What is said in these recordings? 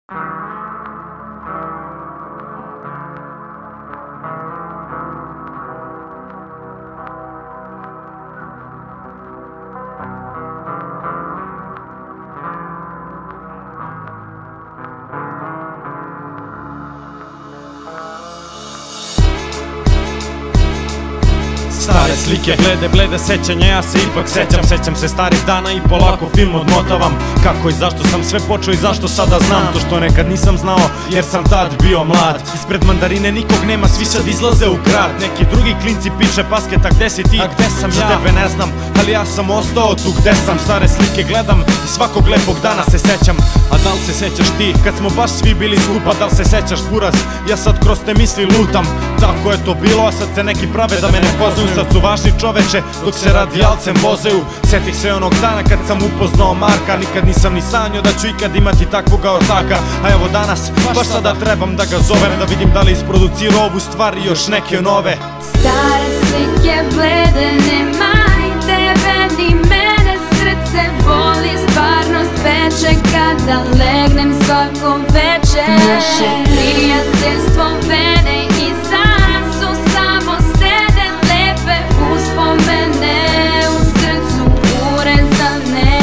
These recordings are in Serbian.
Stare slike, blede sećanja, ja se ipak sećam se starih dana i polako film odmotavam. Kako i zašto sam sve počeo i zašto sada znam to što nekad nisam znao, jer sam tad bio mlad. Ispred mandarine nikog nema, svi sad izlaze u grad. Neki drugi klinci piše pasketa, gde si ti? A gde sam ja? Za tebe ne znam, ali ja sam ostao tu gde sam. Stare slike gledam i svakog lepog dana se sećam. A da li se sećaš ti, kad smo baš svi bili skupa? Da li se sećaš buraz, ja sad kroz te misli lutam. Tako je to bilo, a sad se neki prave da me ne poznaju. Sad su važni čoveče, dok se radijalcem vozeju. Setih se onog dana kad sam upoznao Marka. Nikad nisam ni sanjao da ću ikad imati takvoga ortaka. A evo danas, baš sada trebam da ga zovem, da vidim da li isproducirao ovu stvar i još neke nove. Stare slike blede, nema i tebe ni mene. Srce boli, stvarnost peče kada legnem svako veče. Naše prijateljstvo vene i nas su samo sede lepe uspomene u srcu urezane.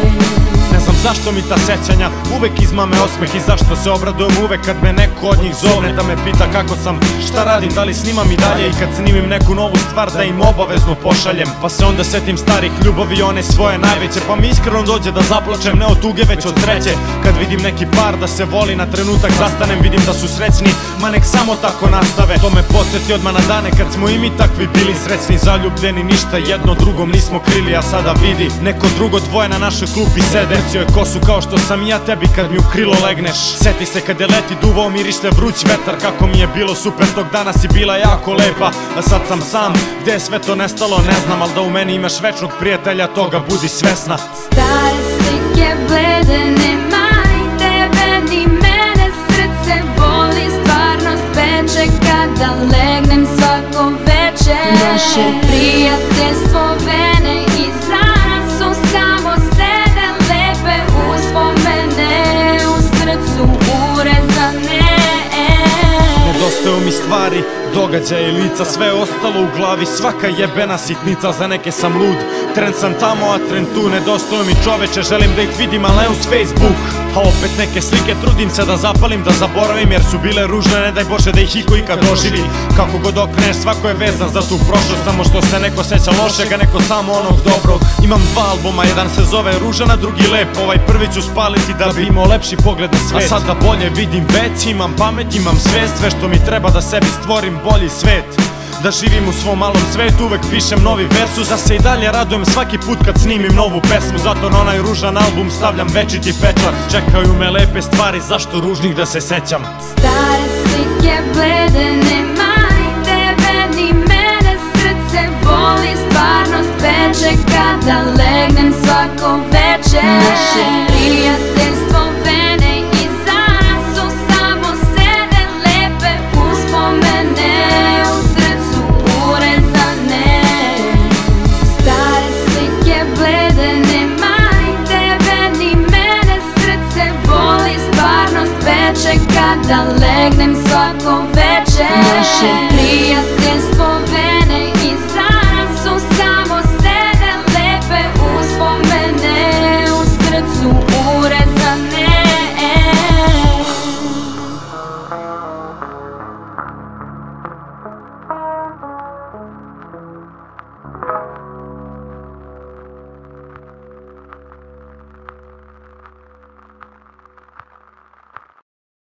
Ne znam zašto mi ta sećanja uvek izmame osmeh i zašto se obradujem uvek kad me neko od njih zove da me pita kako sam, šta radim, da li snimam i dalje, i kad snimim neku novu stvar da im obavezno pošaljem. Pa se onda setim starih ljubavi, one svoje najveće, pa mi iskreno dođe da zaplačem, ne od tuge već od sreće. Kad vidim neki par da se voli, na trenutak zastanem, vidim da su srećni, ma nek samo tako nastave. To me podsjeti odmah na dane kad smo i mi takvi bili srećni, zaljubljeni, ništa jedno drugom nismo krili. A sada vidi, neko drugo dvoje na našoj klupi sede. Cio je kosu kao što sam i ja tebi kad mi u krilo legneš. Seti se kad je leti duvao mirište vruć vetar, kako mi je bilo super tog dana, si bila jako lepa. A sad sam sam, gde je sve to nestalo ne znam, al da u meni imaš večnog prijatelja, toga budi svesna. Stare slike blede, nema i tebe ni mene. Srce boli, stvarnost peče kada legnem svako veče. Naše prijateljstvo vene i nas su samo sede lepe uspomene u srcu urezane. Nedostaju mi stvari, događaje i lica, sve ostalo u glavi, svaka jebena sitnica. Za neke sam lud, tren sam tamo, a tren tu. Nedostaju mi čoveče, želim da ih vidim, ali ne uz Facebook. A opet neke slike trudim se da zapalim, da zaboravim, jer su bile ružne, ne daj Bože da ih iko ikad doživi. Kako god okreneš, svako je vezan za tu prošlost, samo što se neko seća lošega, neko samo onog dobrog. Imam dva albuma, jedan se zove Ružan, a drugi Lep. Ovaj prvi ću spaliti da bi imao lepši pogled na svet. A sad da bolje vidim već, imam pamet, imam svest, sve što mi treba da sebi stvorim bolji svet. Da živim u svom malom svetu, uvek pišem novi versus, da se i dalje radujem svaki put kad snimim novu pesmu. Zato na onaj ružan album stavljam večiti pečat. Čekaju me lepe stvari, zašto ružnih da se sećam. Stare slike blede, nema i tebe ni mene. Srce boli, stvarnost peče kada legnem svako veče. Naše prijateljstvo vene i nas su samo sede lepe uspomene u srcu urezane. Stare slike blede, nema i tebe ni mene. Srce boli, stvarnost peče kada legnem svako veče. Naše prijateljstvo